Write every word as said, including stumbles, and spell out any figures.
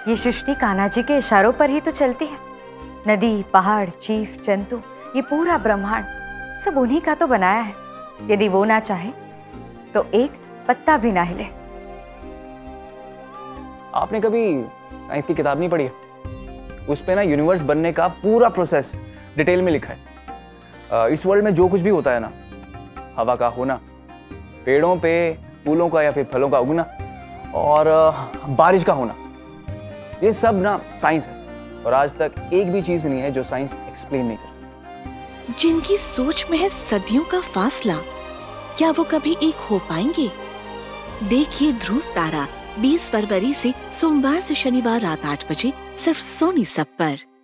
ये सृष्टि कान्हा जी के इशारों पर ही तो चलती है। नदी, पहाड़, जीव, जंतु, ये पूरा ब्रह्मांड सब उन्हीं का तो बनाया है। यदि वो ना चाहे तो एक पत्ता भी ना हिले। आपने कभी साइंस की किताब नहीं पढ़ी है? उस पे ना यूनिवर्स बनने का पूरा प्रोसेस डिटेल में लिखा है। इस वर्ल्ड में जो कुछ भी होता है ना, हवा का होना, पेड़ों पे फूलों का या फिर फलों का उगना, और बारिश का होना, ये सब ना साइंस है। और आज तक एक भी चीज नहीं है जो साइंस एक्सप्लेन नहीं कर सकती। जिनकी सोच में है सदियों का फासला, क्या वो कभी एक हो पाएंगे? देखिए ध्रुव तारा बीस फरवरी से सोमवार से शनिवार रात आठ बजे सिर्फ सोनी सब पर।